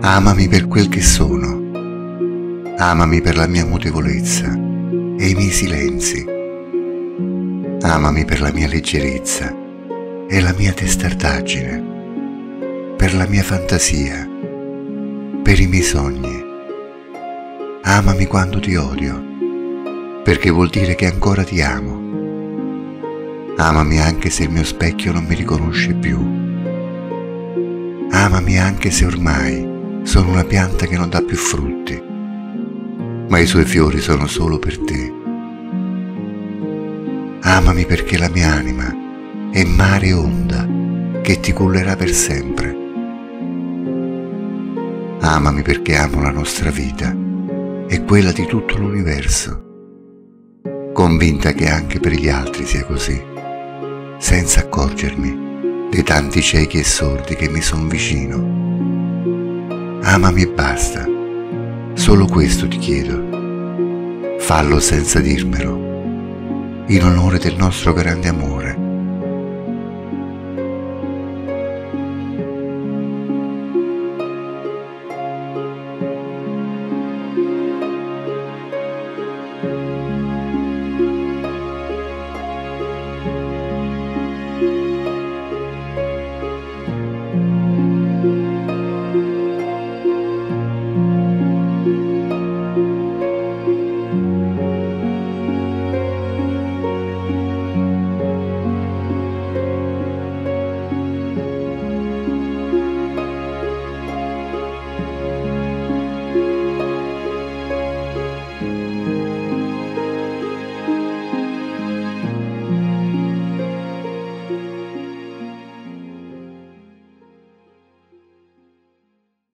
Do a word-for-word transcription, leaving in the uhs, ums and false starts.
Amami per quel che sono. Amami per la mia mutevolezza e i miei silenzi. Amami per la mia leggerezza e la mia testardaggine, per la mia fantasia, per i miei sogni. Amami quando ti odio, perché vuol dire che ancora ti amo. Amami anche se il mio specchio non mi riconosce più. Amami anche se ormai sono una pianta che non dà più frutti, ma i suoi fiori sono solo per te. Amami perché la mia anima è mare e onda che ti cullerà per sempre. Amami perché amo la nostra vita e quella di tutto l'universo, convinta che anche per gli altri sia così, senza accorgermi dei tanti ciechi e sordi che mi son vicino. Amami e basta, solo questo ti chiedo. Fallo senza dirmelo, in onore del nostro grande amore.